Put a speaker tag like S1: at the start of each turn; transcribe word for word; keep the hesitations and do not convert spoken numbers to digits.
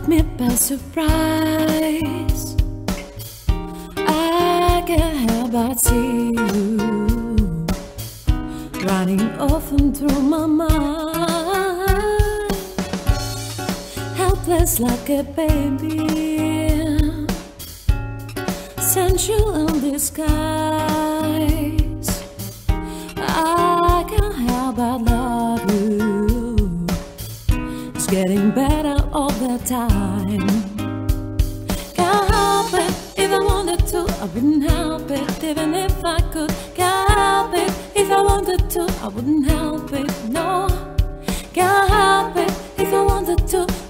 S1: took me by surprise. I can't help but see you running often through my mind, helpless like a baby, sensual in disguise. I can't help but love you. It's getting better all the time. Can't help it. If I wanted to, I wouldn't help it. Even if I could, can't help it. If I wanted to, I wouldn't help it. No, can't help it. If I wanted to,